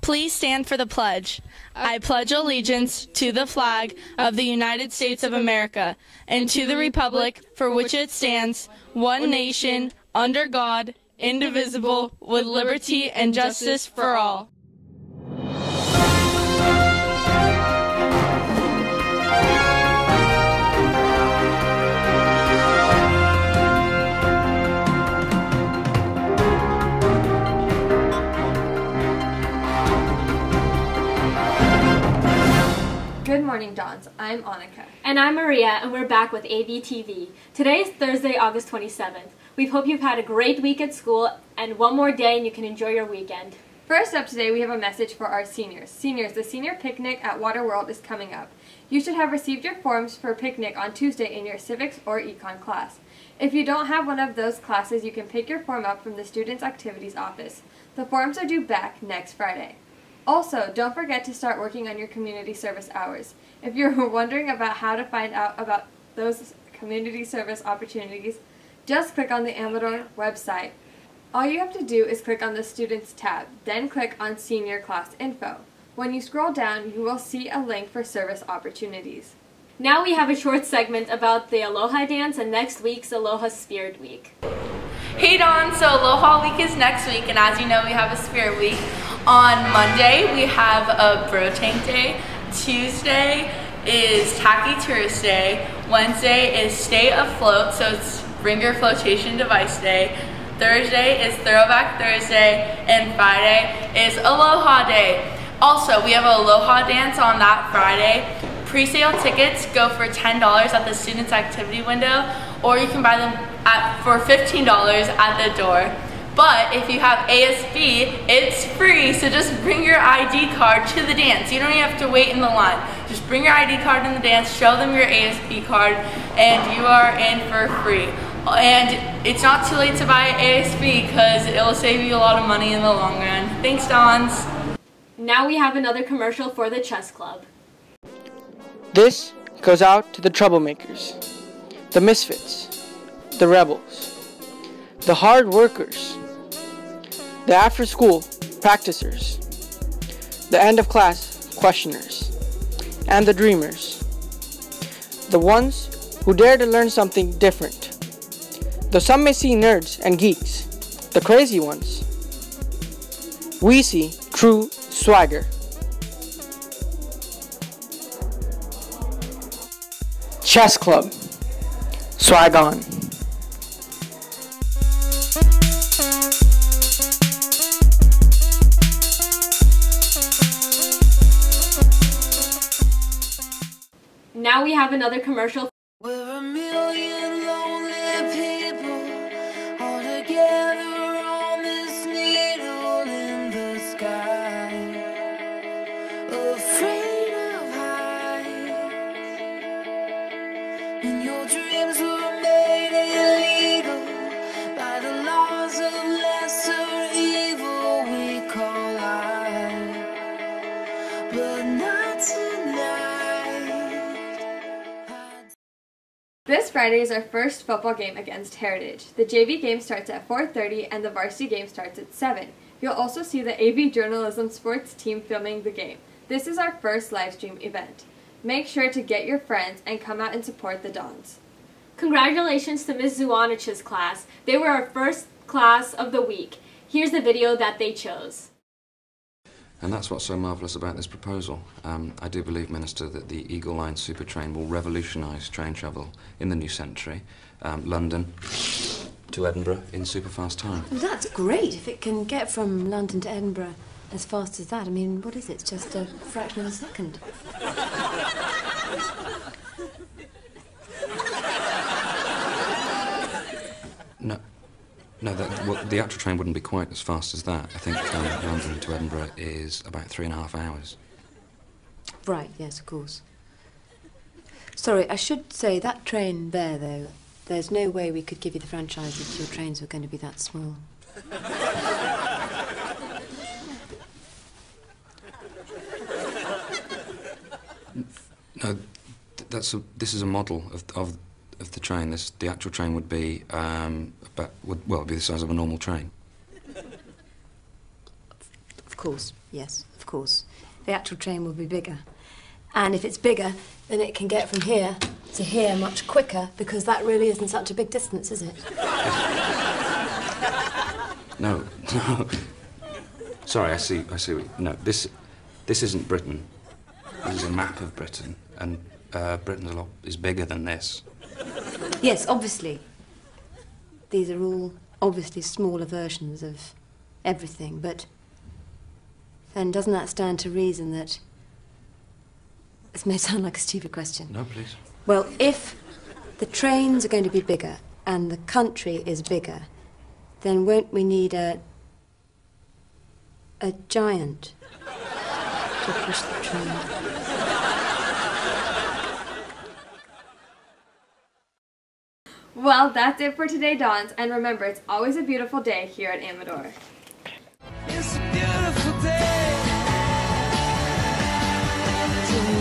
Please stand for the pledge. I pledge allegiance to the flag of the United States of America and to the republic for which it stands, one nation, under God, indivisible, with liberty and justice for all. Good morning, Dons. I'm Annika. And I'm Maria, and we're back with AVTV. Today is Thursday, August 27th. We hope you've had a great week at school, and one more day and you can enjoy your weekend. First up today, we have a message for our seniors. Seniors, the senior picnic at Waterworld is coming up. You should have received your forms for a picnic on Tuesday in your civics or econ class. If you don't have one of those classes, you can pick your form up from the Students' Activities office. The forms are due back next Friday. Also, don't forget to start working on your community service hours. If you're wondering about how to find out about those community service opportunities, just click on the Amador website. All you have to do is click on the Students tab, then click on Senior Class Info. When you scroll down, you will see a link for service opportunities. Now we have a short segment about the Aloha Dance and next week's Aloha Spirit Week. Hey Dawn, so Aloha Week is next week, and as you know, we have a Spirit Week. On Monday, we have a Bro Tank Day. Tuesday is Tacky Tourist Day. Wednesday is Stay Afloat, so it's Bring Your Flotation Device Day. Thursday is Throwback Thursday, and Friday is Aloha Day. Also, we have an Aloha Dance on that Friday. Pre-sale tickets go for $10 at the Students' Activity window, or you can buy them for $15 at the door. But if you have ASB, it's free, so just bring your ID card to the dance. You don't even have to wait in the line. Just bring your ID card in the dance, show them your ASB card, and you are in for free. And it's not too late to buy ASB because it'll save you a lot of money in the long run. Thanks, Dons. Now we have another commercial for the Chess Club. This goes out to the troublemakers, the misfits, the rebels, the hard workers, the after-school practicers, the end-of-class questioners, and the dreamers, the ones who dare to learn something different. Though some may see nerds and geeks, the crazy ones, we see true swagger. Chess Club. Swag on. Now we have another commercial. We're a million lonely people all together on this needle in the sky, afraid of heights, and your dreams were made illegal by the laws of lesser evil we call life, but not tonight. This Friday is our first football game against Heritage. The JV game starts at 4:30 and the varsity game starts at 7. You'll also see the AV Journalism sports team filming the game. This is our first live stream event. Make sure to get your friends and come out and support the Dons. Congratulations to Ms. Zuanich's class. They were our first class of the week. Here's the video that they chose. And that's what's so marvellous about this proposal. I do believe, Minister, that the Eagle Line super train will revolutionise train travel in the new century. London to Edinburgh in superfast time. Well, that's great if it can get from London to Edinburgh as fast as that. I mean, what is it? It's just a fraction of a second. No, well, the actual train wouldn't be quite as fast as that. I think London to Edinburgh is about 3.5 hours. Right, yes, of course. Sorry, I should say that train there, though, there's no way we could give you the franchise if your trains were going to be that small. No, this is a model of the train. The actual train would be it'd be the size of a normal train. Of course, yes, of course. The actual train will be bigger. And if it's bigger, then it can get from here to here much quicker, because that really isn't such a big distance, is it? No. Sorry, I see. No, this isn't Britain. This is a map of Britain, and Britain is bigger than this. Yes, obviously. These are all obviously smaller versions of everything, but then doesn't that stand to reason that... This may sound like a stupid question. No, please. Well, if the trains are going to be bigger and the country is bigger, then won't we need a giant to push the train? Well, that's it for today, Dons, and remember, it's always a beautiful day here at Amador. It's a beautiful day.